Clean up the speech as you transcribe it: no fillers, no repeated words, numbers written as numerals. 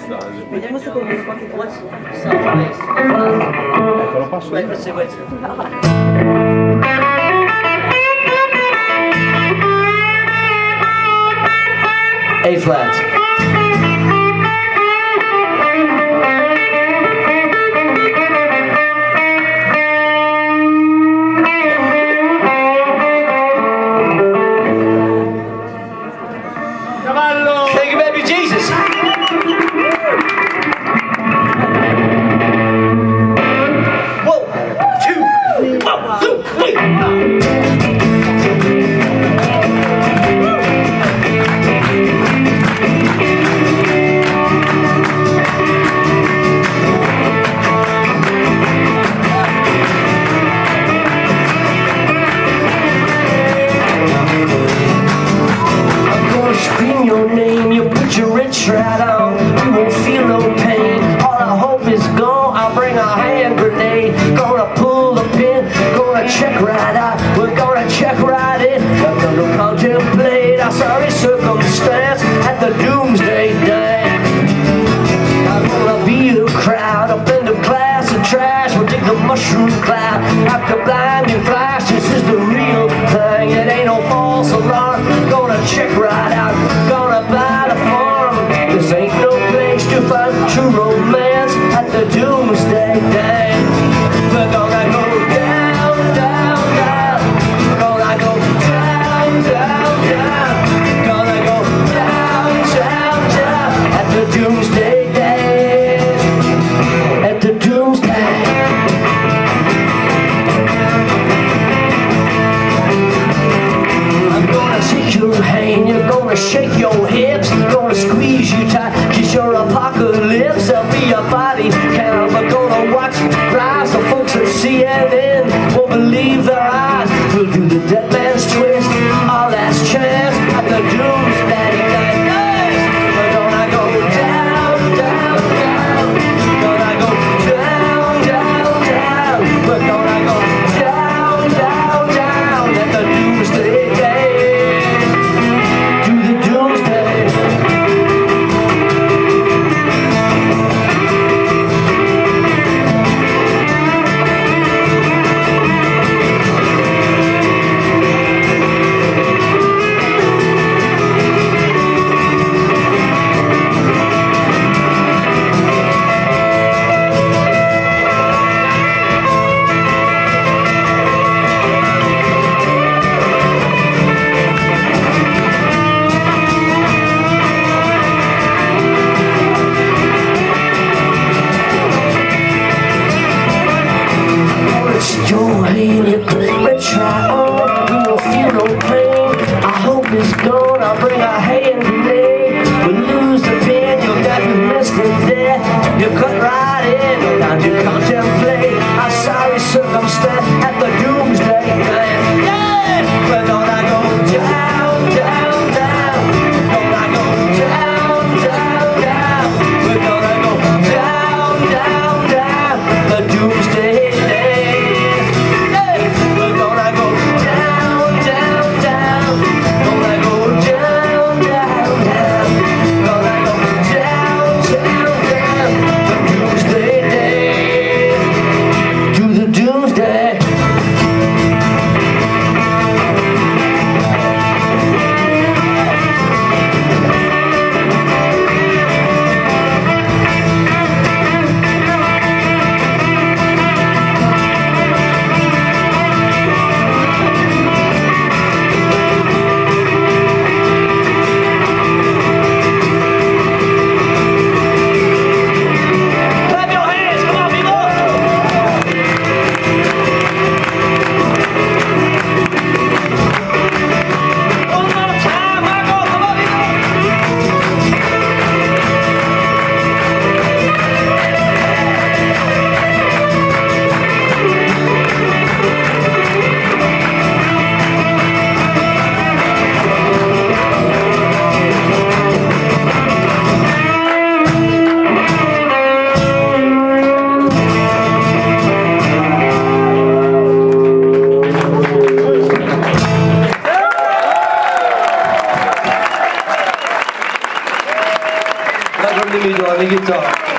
Vediamo se comunque qualche cosa. Ecco, lo passo io. A flat. Cavallo! Thank you, baby Jesus. Whoa, 2, 1, 2, 3. Scream your name, you put your red shroud on. You won't feel no pain. All our hope is gone. I'll bring a hand grenade. Gonna pull the pin. Gonna check right out. We're gonna check right in. We're gonna contemplate our sorry circumstance at the doomsday day. I'm gonna be the crowd up in the class of trash. We'll dig the mushroom cloud after blinding flash. This is the real thing. It ain't no false alarm. Gonna check right out. Gonna buy the farm. This ain't no place to find true romance at the doomsday day. We're gonna go down, down, down. Gonna go down, down, down. Gonna go down, down, down at the doomsday day. At the doomsday. I'm gonna take your hand, you're gonna shake your hips, gonna squeeze you tight, kiss your apocalypse. There'll be a body count, we're gonna watch you rise. The folks at CNN won't believe their eyes. We'll do the dead man's twist, our last chance at the doomsday night. We're gonna go down, down, down. Gonna go down, down, down. We're gonna go down, down, down at the doomsday day. To the doomsday. Limido on the guitar.